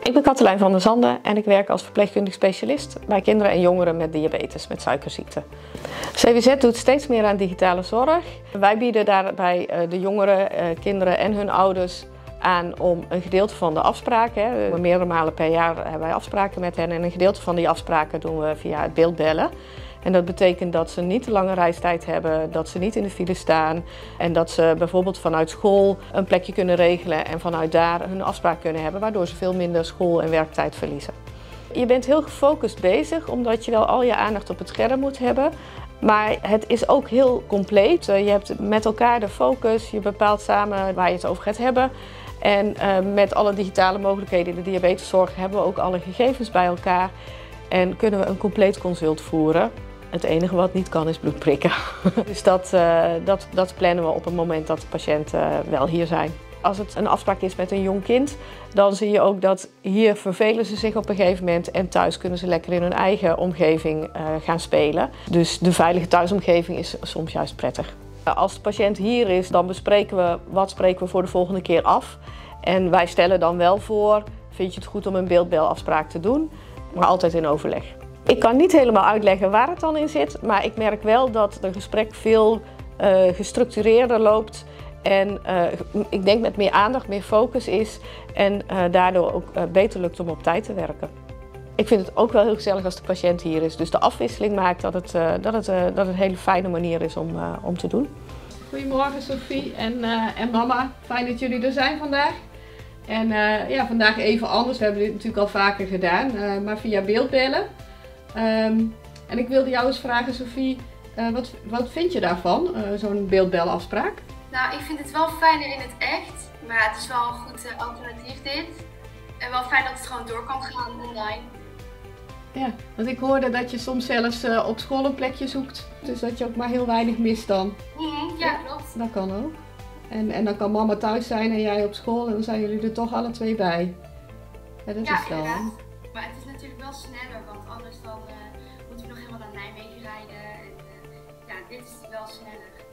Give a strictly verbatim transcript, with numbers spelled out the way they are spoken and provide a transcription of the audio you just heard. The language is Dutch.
Ik ben Katelijn van der Zanden en ik werk als verpleegkundig specialist bij kinderen en jongeren met diabetes, met suikerziekte. C W Z doet steeds meer aan digitale zorg. Wij bieden daarbij de jongeren, kinderen en hun ouders aan om een gedeelte van de afspraken, hè, meerdere malen per jaar hebben wij afspraken met hen en een gedeelte van die afspraken doen we via het beeldbellen. En dat betekent dat ze niet te lange reistijd hebben, dat ze niet in de file staan en dat ze bijvoorbeeld vanuit school een plekje kunnen regelen en vanuit daar hun afspraak kunnen hebben, waardoor ze veel minder school- en werktijd verliezen. Je bent heel gefocust bezig, omdat je wel al je aandacht op het scherm moet hebben. Maar het is ook heel compleet. Je hebt met elkaar de focus, je bepaalt samen waar je het over gaat hebben. En uh, met alle digitale mogelijkheden in de diabeteszorg hebben we ook alle gegevens bij elkaar. En kunnen we een compleet consult voeren. Het enige wat niet kan is bloed prikken. Dus dat, uh, dat, dat plannen we op het moment dat de patiënten uh, wel hier zijn. Als het een afspraak is met een jong kind, dan zie je ook dat hier vervelen ze zich op een gegeven moment en thuis kunnen ze lekker in hun eigen omgeving uh, gaan spelen. Dus de veilige thuisomgeving is soms juist prettig. Als de patiënt hier is, dan bespreken we wat spreken we voor de volgende keer af. En wij stellen dan wel voor, vind je het goed om een beeldbelafspraak te doen, maar altijd in overleg. Ik kan niet helemaal uitleggen waar het dan in zit, maar ik merk wel dat het gesprek veel uh, gestructureerder loopt. En uh, ik denk met meer aandacht, meer focus is en uh, daardoor ook uh, beter lukt om op tijd te werken. Ik vind het ook wel heel gezellig als de patiënt hier is. Dus de afwisseling maakt dat het, uh, dat het, uh, dat het een hele fijne manier is om, uh, om te doen. Goedemorgen Sophie en, uh, en mama. Fijn dat jullie er zijn vandaag. En uh, ja, vandaag even anders. We hebben dit natuurlijk al vaker gedaan, uh, maar via beeldbellen. Um, en ik wilde jou eens vragen, Sophie, uh, wat, wat vind je daarvan, uh, zo'n beeldbelafspraak? Nou, ik vind het wel fijner in het echt, maar het is wel een goed uh, alternatief dit. En wel fijn dat het gewoon door kan gaan online. Ja, want ik hoorde dat je soms zelfs uh, op school een plekje zoekt, dus dat je ook maar heel weinig mist dan. Mm-hmm, ja, ja, klopt. Dat kan ook. En, en dan kan mama thuis zijn en jij op school en dan zijn jullie er toch alle twee bij. Ja, dat ja, is wel. Inderdaad. Maar het is natuurlijk wel sneller, want anders dan uh, moeten we nog helemaal naar Nijmegen rijden. En, uh, ja, dit is wel sneller.